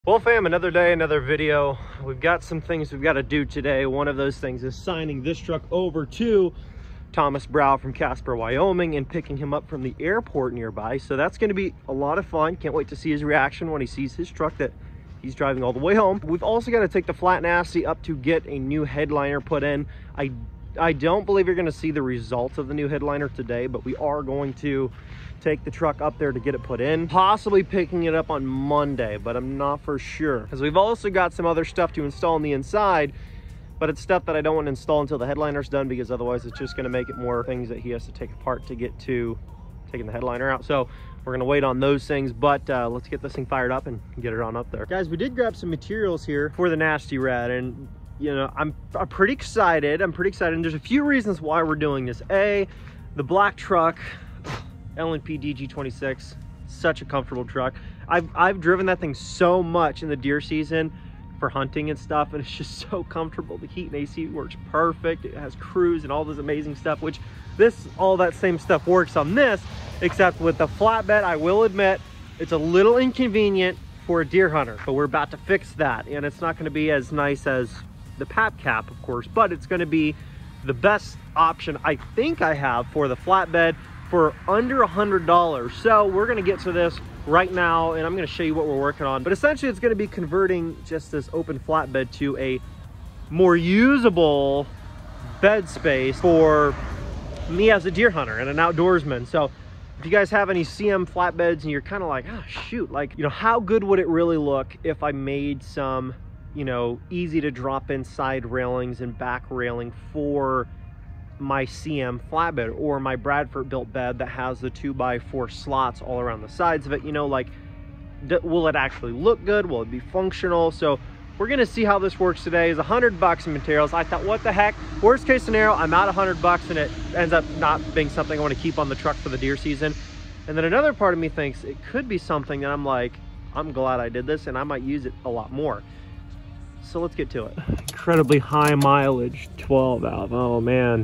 Well, fam, another day, another video. We've got some things we've got to do today. One of those things is signing this truck over to Thomas Brow from Casper, Wyoming, and picking him up from the airport nearby. So that's going to be a lot of fun. Can't wait to see his reaction when he sees his truck that he's driving all the way home. We've also got to take the Flat Nasty up to get a new headliner put in. I don't believe you're going to see the results of the new headliner today, but we are going to take the truck up there to get it put in, possibly picking it up on Monday, but I'm not for sure, because we've also got some other stuff to install on the inside, but it's stuff that I don't want to install until the headliner's done, because otherwise it's just going to make it more things that he has to take apart to get to taking the headliner out. So we're going to wait on those things, but let's get this thing fired up and get it on up there. Guys, we did grab some materials here for the Nasty Rad, and you know, I'm pretty excited. And there's a few reasons why we're doing this. A, the black truck, L&P DG26, such a comfortable truck. I've driven that thing so much in the deer season for hunting and stuff, and it's just so comfortable. The heat and AC works perfect. It has cruise and all this amazing stuff, which all that same stuff works on this, except with the flatbed, I will admit, it's a little inconvenient for a deer hunter, but we're about to fix that. And it's not gonna be as nice as the Pap Cap, of course, but it's gonna be the best option I think I have for the flatbed for under $100. So we're gonna get to this right now, and I'm gonna show you what we're working on. But essentially it's gonna be converting just this open flatbed to a more usable bed space for me as a deer hunter and an outdoorsman. So if you guys have any CM flatbeds and you're kind of like, oh shoot, like, you know, how good would it really look if I made some, you know, easy to drop in side railings and back railing for my CM flatbed, or my Bradford built bed that has the 2x4 slots all around the sides of it. You know, like, will it actually look good? Will it be functional? So we're gonna see how this works today. Is $100 in materials. I thought, what the heck, worst case scenario, I'm out $100 and it ends up not being something I want to keep on the truck for the deer season. And then another part of me thinks it could be something that I'm like, I'm glad I did this and I might use it a lot more. So let's get to it. Incredibly high mileage 12 valve. Oh man,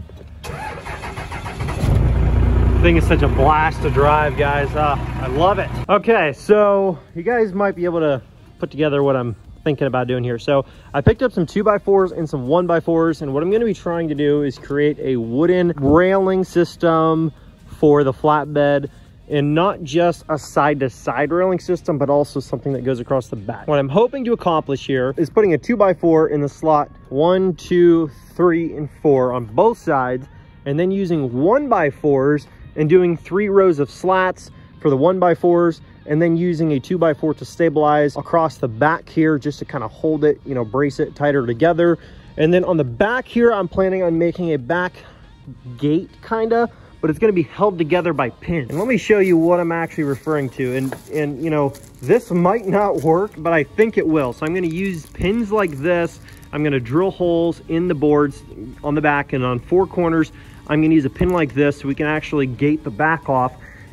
the thing is such a blast to drive, guys. I love it. Okay, so you guys might be able to put together what I'm thinking about doing here. So I picked up some 2x4s and some 1x4s, and what I'm going to be trying to do is create a wooden railing system for the flatbed, and not just a side-to-side railing system, but also something that goes across the back. What I'm hoping to accomplish here is putting a 2x4 in the slot 1, 2, 3, and 4 on both sides, and then using 1x4s and doing 3 rows of slats for the 1x4s, and then using a 2x4 to stabilize across the back here, just to kind of hold it, you know, brace it tighter together. And then on the back here, I'm planning on making a back gate kinda, but it's going to be held together by pins. And let me show you what I'm actually referring to. And you know, this might not work, but I think it will. So I'm going to use pins like this. I'm going to drill holes in the boards on the back, and on 4 corners, I'm going to use a pin like this so we can actually gate the back off.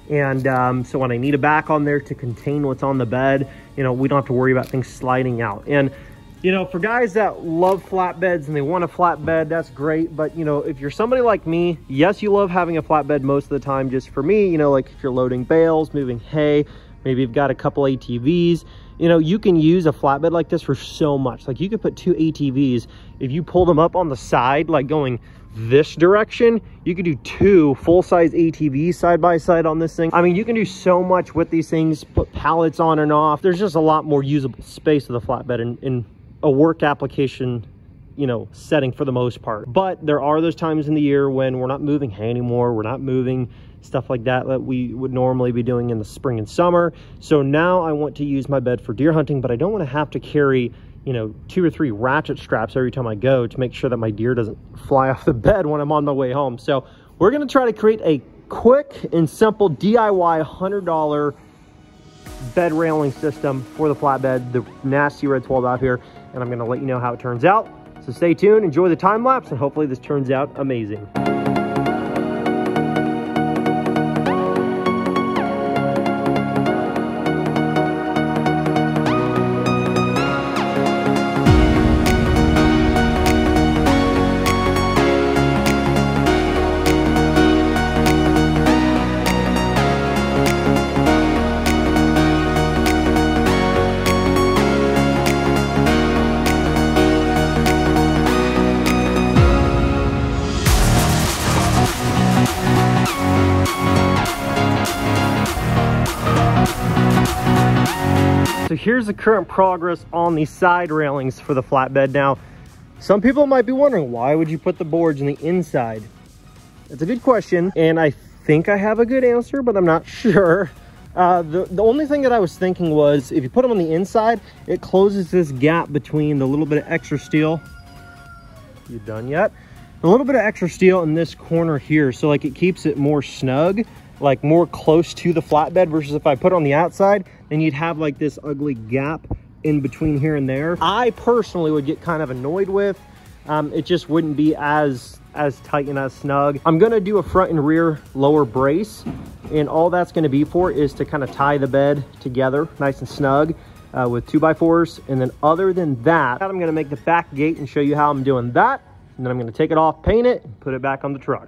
And so when I need a back on there to contain what's on the bed, you know, we don't have to worry about things sliding out. And you know, for guys that love flatbeds and they want a flatbed, that's great. But, you know, if you're somebody like me, yes, you love having a flatbed most of the time. Just for me, you know, like if you're loading bales, moving hay, maybe you've got a couple ATVs, you know, you can use a flatbed like this for so much. Like you could put 2 ATVs. If you pull them up on the side, like going this direction, you could do 2 full-size ATVs side by side on this thing. I mean, you can do so much with these things, put pallets on and off. There's just a lot more usable space with a flatbed in a work application, you know, setting for the most part. But there are those times in the year when we're not moving hay anymore, we're not moving stuff like that we would normally be doing in the spring and summer. So now I want to use my bed for deer hunting, but I don't want to have to carry, you know, 2 or 3 ratchet straps every time I go to make sure that my deer doesn't fly off the bed when I'm on my way home. So we're going to try to create a quick and simple DIY $100 bed railing system for the flatbed, the Nasty Red 12 out here, and I'm going to let you know how it turns out. So stay tuned, enjoy the time lapse, and hopefully this turns out amazing. here's the current progress on the side railings for the flatbed. Now, some people might be wondering, why would you put the boards on the inside? It's a good question, and I think I have a good answer, but I'm not sure. The only thing that I was thinking was, if you put them on the inside, it closes this gap between the little bit of extra steel. You done yet? A little bit of extra steel in this corner here, so like it keeps it more snug, like more close to the flatbed, versus if I put it on the outside, then you'd have like this ugly gap in between here and there. I personally would get kind of annoyed with. It just wouldn't be as tight and as snug. I'm gonna do a front and rear lower brace, and all that's gonna be for is to kind of tie the bed together nice and snug with 2x4s. And then other than that, I'm gonna make the back gate and show you how I'm doing that. And then I'm gonna take it off, paint it, and put it back on the truck.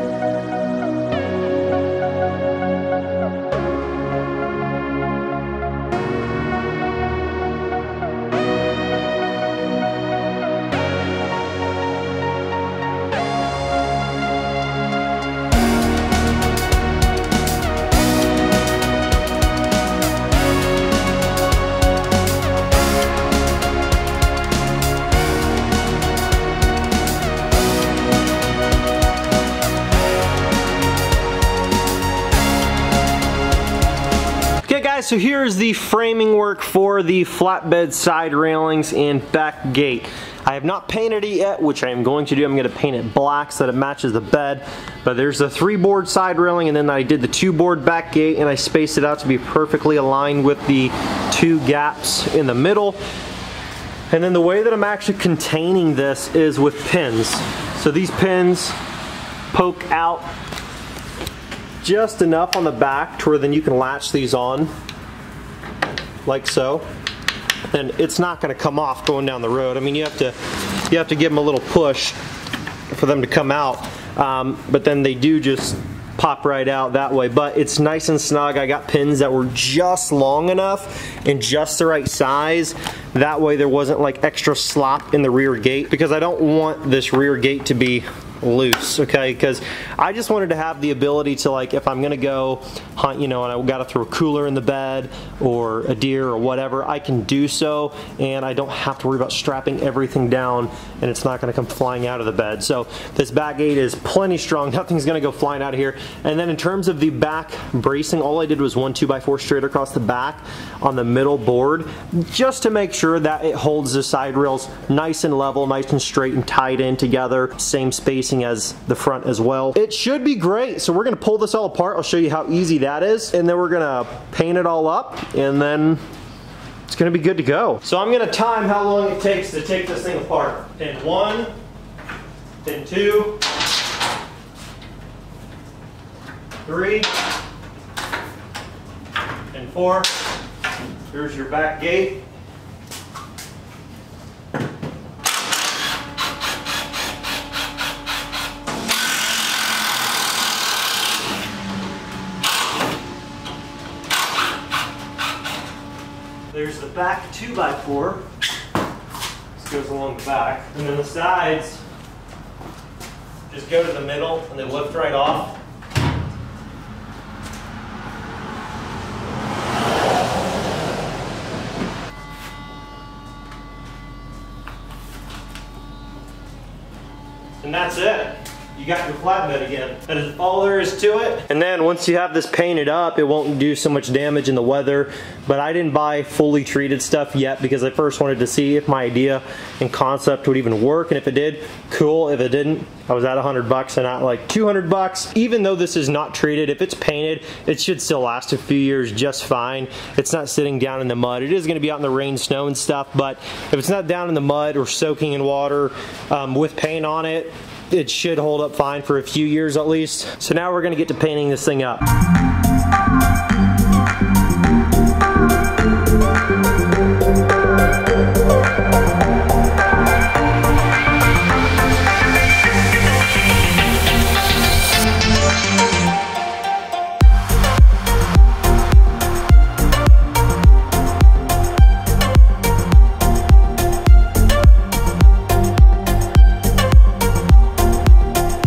So here's the framing work for the flatbed side railings and back gate. I have not painted it yet, which I am going to do. I'm going to paint it black so that it matches the bed. But there's the 3-board side railing, and then I did the 2-board back gate, and I spaced it out to be perfectly aligned with the 2 gaps in the middle. And then the way that I'm actually containing this is with pins. So these pins poke out just enough on the back to where then you can latch these on like so, and it's not going to come off going down the road. I mean, you have to give them a little push for them to come out, but then they do just pop right out that way. But it's nice and snug. I got pins that were just long enough and just the right size. That way there wasn't like extra slop in the rear gate, because I don't want this rear gate to be loose, okay? Because I just wanted to have the ability to, like, if I'm gonna go hunt, you know, and I gotta throw a cooler in the bed or a deer or whatever, I can do so, and I don't have to worry about strapping everything down and it's not gonna come flying out of the bed. So this back gate is plenty strong. Nothing's gonna go flying out of here. And then in terms of the back bracing, all I did was 1 2x4 straight across the back on the middle board, just to make sure that it holds the side rails nice and level, nice and straight and tied in together, same spacing as the front as well. It should be great. So we're gonna pull this all apart. I'll show you how easy that is, and then we're gonna paint it all up, and then it's gonna be good to go. So I'm gonna time how long it takes to take this thing apart. Pin 1, pin 2, 3, and 4. Here's your back gate. There's the back 2x4. This goes along the back. And then the sides just go to the middle and they lift right off. And that's it. You got your flatbed again. That is all there is to it. And then once you have this painted up, it won't do so much damage in the weather. But I didn't buy fully treated stuff yet, because I first wanted to see if my idea and concept would even work. And if it did, cool. If it didn't, I was at $100 and not like $200. Even though this is not treated, if it's painted, it should still last a few years just fine. It's not sitting down in the mud. It is going to be out in the rain, snow, and stuff. But if it's not down in the mud or soaking in water with paint on it, it should hold up fine for a few years at least. So now we're gonna get to painting this thing up.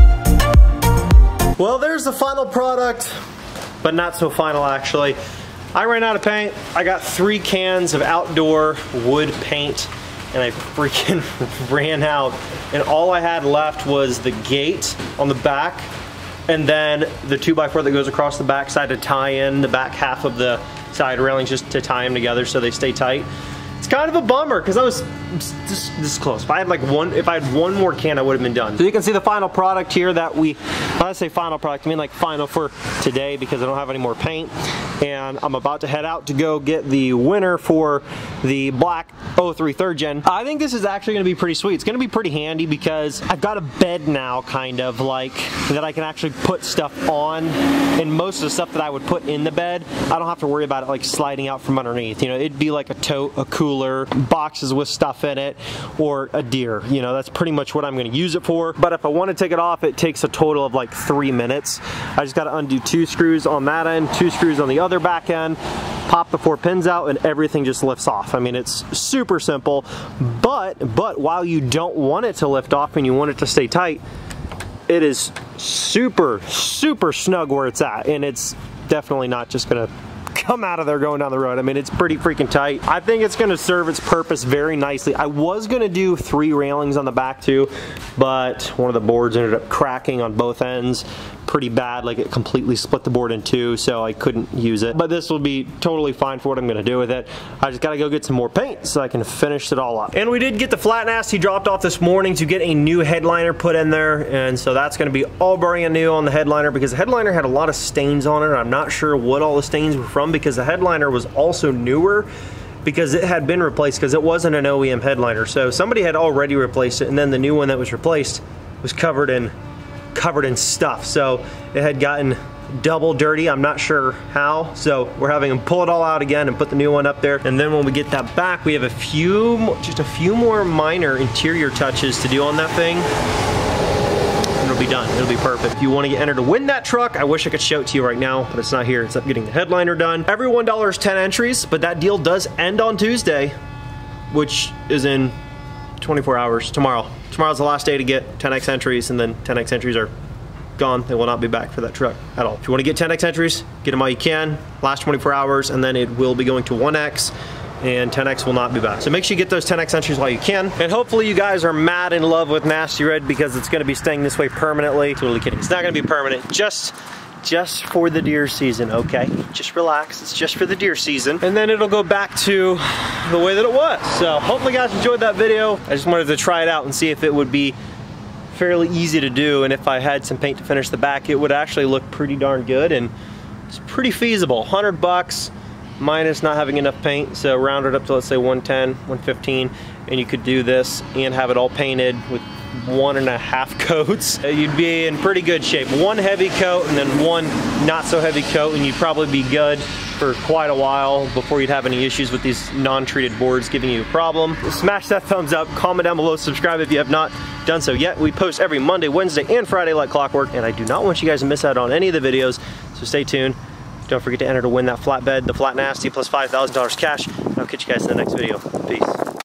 Well, there's the final product, but not so final actually. I ran out of paint. I got 3 cans of outdoor wood paint and I freaking ran out. And all I had left was the gate on the back and then the 2x4 that goes across the back side to tie in the back half of the side railings, just to tie them together so they stay tight. It's kind of a bummer because I was this close. If I had one more can, I would have been done. So you can see the final product here that when I say final product, I mean like final for today because I don't have any more paint. And I'm about to head out to go get the winner for the black 03 3rd gen. I think this is actually gonna be pretty sweet. It's gonna be pretty handy because I've got a bed now kind of like that I can actually put stuff on, and most of the stuff that I would put in the bed, I don't have to worry about it like sliding out from underneath. You know, it'd be like a tote, a cooler, boxes with stuff in it, or a deer. You know, that's pretty much what I'm gonna use it for. But if I wanna take it off, it takes a total of like 3 minutes. I just gotta undo 2 screws on that end, 2 screws on the other back end, pop the 4 pins out, and everything just lifts off. I mean, it's super simple, but while you don't want it to lift off and you want it to stay tight, it is super snug where it's at, and it's definitely not just gonna come out of there going down the road. I mean, it's pretty freaking tight. I think it's gonna serve its purpose very nicely. I was gonna do 3 railings on the back too, but one of the boards ended up cracking on both ends pretty bad, like it completely split the board in 2, so I couldn't use it. But this will be totally fine for what I'm gonna do with it. I just gotta go get some more paint so I can finish it all up. And we did get the flat nasty dropped off this morning to get a new headliner put in there, and so that's gonna be all brand new on the headliner because the headliner had a lot of stains on it, and I'm not sure what all the stains were from because the headliner was also newer because it had been replaced because it wasn't an OEM headliner. So somebody had already replaced it, and then the new one that was replaced was covered in stuff, so it had gotten double dirty. I'm not sure how, so we're having them pull it all out again and put the new one up there. And then when we get that back, we have just a few more minor interior touches to do on that thing, and it'll be done. It'll be perfect. If you want to get entered to win that truck, I wish I could show it to you right now, but it's not here. It's up getting the headliner done. Every $1 is 10 entries, but that deal does end on Tuesday, which is in 24 hours, tomorrow. Tomorrow's the last day to get 10x entries, and then 10x entries are gone. They will not be back for that truck at all. If you want to get 10x entries, get them while you can, last 24 hours, and then it will be going to 1x, and 10x will not be back. So make sure you get those 10x entries while you can, and hopefully you guys are mad in love with Nasty Red because it's gonna be staying this way permanently. Totally kidding. It's not gonna be permanent, just for the deer season, okay? Just relax, it's just for the deer season. And then it'll go back to the way that it was. So hopefully you guys enjoyed that video. I just wanted to try it out and see if it would be fairly easy to do, and if I had some paint to finish the back, it would actually look pretty darn good, and it's pretty feasible. $100 minus not having enough paint, so round it up to let's say 110, 115, and you could do this and have it all painted with 1.5 coats. You'd be in pretty good shape. 1 heavy coat and then 1 not so heavy coat, and you'd probably be good for quite a while before you'd have any issues with these non-treated boards giving you a problem. Smash that thumbs up, comment down below, subscribe if you have not done so yet. We post every Monday, Wednesday, and Friday like clockwork, and I do not want you guys to miss out on any of the videos, so stay tuned. Don't forget to enter to win that flatbed, the Flat Nasty, plus $5,000 cash. I'll catch you guys in the next video. Peace.